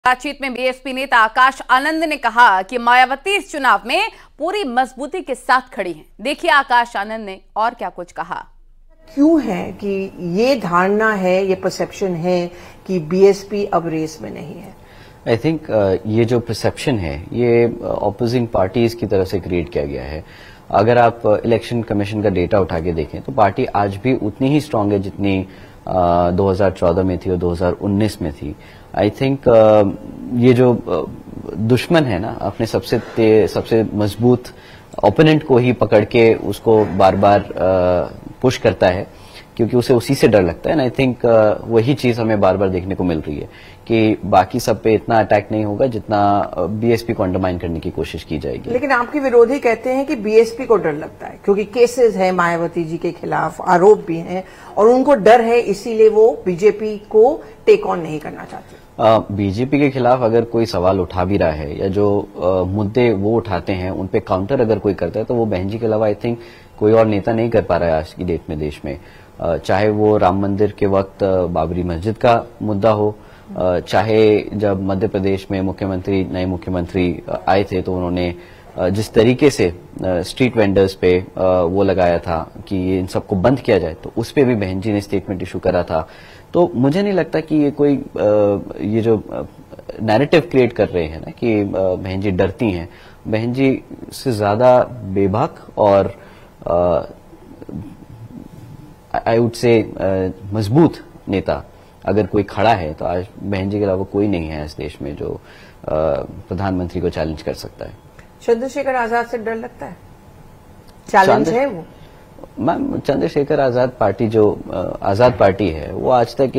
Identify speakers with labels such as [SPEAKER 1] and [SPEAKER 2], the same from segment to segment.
[SPEAKER 1] बातचीत में बीएसपी नेता आकाश आनंद ने कहा कि मायावती इस चुनाव में पूरी मजबूती के साथ खड़ी हैं। देखिए आकाश आनंद ने और क्या कुछ कहा।
[SPEAKER 2] क्यों है कि ये धारणा है, ये परसेप्शन है कि बीएसपी अब रेस में नहीं है?
[SPEAKER 3] आई थिंक ये जो परसेप्शन है ये ऑपोजिंग पार्टीज की तरफ से क्रिएट किया गया है। अगर आप इलेक्शन कमीशन का डेटा उठा के देखें तो पार्टी आज भी उतनी ही स्ट्रांग है जितनी 2014 में थी और 2019 में थी। आई थिंक ये जो दुश्मन है ना अपने सबसे मजबूत ओपोनेंट को ही पकड़ के उसको बार बार पुश करता है क्योंकि उसे उसी से डर लगता है ना। आई थिंक वही चीज हमें बार बार देखने को मिल रही है कि बाकी सब पे इतना अटैक नहीं होगा जितना बीएसपी को अंडरमाइन करने की कोशिश की जाएगी।
[SPEAKER 2] लेकिन आपके विरोधी कहते हैं कि बीएसपी को डर लगता है क्योंकि केसेस है मायावती जी के खिलाफ, आरोप भी हैं और उनको डर है, इसीलिए वो बीजेपी को टेक ऑन नहीं करना चाहते।
[SPEAKER 3] बीजेपी के खिलाफ अगर कोई सवाल उठा भी रहा है या जो मुद्दे वो उठाते हैं उन पे काउंटर अगर कोई करता है तो वो बहन जी के अलावा आई थिंक कोई और नेता नहीं कर पा रहा है आज की डेट में देश में। चाहे वो राम मंदिर के वक्त बाबरी मस्जिद का मुद्दा हो, चाहे जब मध्य प्रदेश में नए मुख्यमंत्री आए थे तो उन्होंने जिस तरीके से स्ट्रीट वेंडर्स पे वो लगाया था कि इन सबको बंद किया जाए तो उस पे भी बहन जी ने स्टेटमेंट इशू करा था। तो मुझे नहीं लगता कि ये कोई ये जो नैरेटिव क्रिएट कर रहे हैं ना कि बहन जी डरती हैं, बहन जी से ज्यादा बेबाक और आई वुड से मजबूत नेता अगर कोई खड़ा है तो आज बहन जी के अलावा कोई नहीं है इस देश में जो प्रधानमंत्री को चैलेंज कर सकता है।
[SPEAKER 2] चंद्रशेखर आजाद से डर लगता है? चैलेंज है वो?
[SPEAKER 3] मैम चंद्रशेखर आजाद पार्टी जो आजाद पार्टी है वो आज तक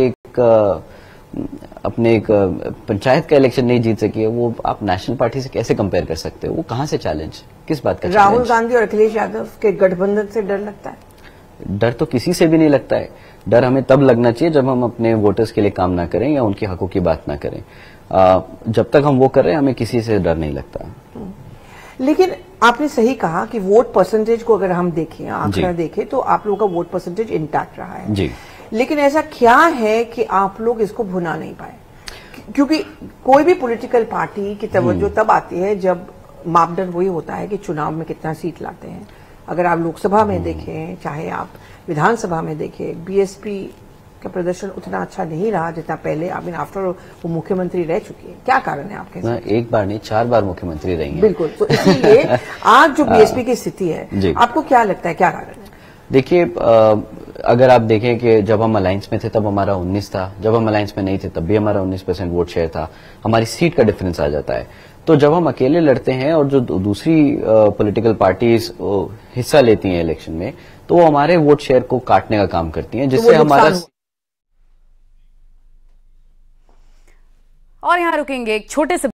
[SPEAKER 3] अपने एक पंचायत का इलेक्शन नहीं जीत सकी है। वो आप नेशनल पार्टी से कैसे कंपेयर कर सकते हो? वो कहां से चैलेंज, किस बात का?
[SPEAKER 2] राहुल गांधी और अखिलेश यादव के गठबंधन से डर लगता है?
[SPEAKER 3] डर तो किसी से भी नहीं लगता है। डर हमें तब लगना चाहिए जब हम अपने वोटर्स के लिए काम ना करें या उनके हकों की बात ना करें। जब तक हम वो कर रहे हैं हमें किसी से डर नहीं लगता।
[SPEAKER 2] लेकिन आपने सही कहा कि वोट परसेंटेज को अगर हम देखें, आंकड़ा देखें तो आप लोगों का वोट परसेंटेज इंटैक्ट रहा है
[SPEAKER 3] जी।
[SPEAKER 2] लेकिन ऐसा क्या है कि आप लोग इसको भुना नहीं पाए? क्योंकि कोई भी पॉलिटिकल पार्टी की तवज्जो तब आती है जब मापदंड वही होता है कि चुनाव में कितना सीट लाते हैं। अगर आप लोकसभा में देखें चाहे आप विधानसभा में देखें, बीएसपी का प्रदर्शन उतना अच्छा नहीं रहा जितना पहले। आफ्टर वो मुख्यमंत्री रह चुकी है। क्या कारण है आपके साथ?
[SPEAKER 3] एक बार नहीं 4 बार मुख्यमंत्री रही हैं।
[SPEAKER 2] बिल्कुल, तो इसीलिए आज जो बीएसपी की स्थिति है आपको क्या लगता है क्या कारण है?
[SPEAKER 3] देखिए अगर आप देखें कि जब हम अलायंस में थे तब हमारा 19 था, जब हम अलायंस में नहीं थे तब भी हमारा 19% वोट शेयर था। हमारी सीट का डिफरेंस आ जाता है। तो जब हम अकेले लड़ते हैं और जो दूसरी पॉलिटिकल पार्टीज हिस्सा लेती हैं इलेक्शन में तो वो हमारे वोट शेयर को काटने का काम करती हैं जिससे हमारा।
[SPEAKER 1] और यहां रुकेंगे एक छोटे से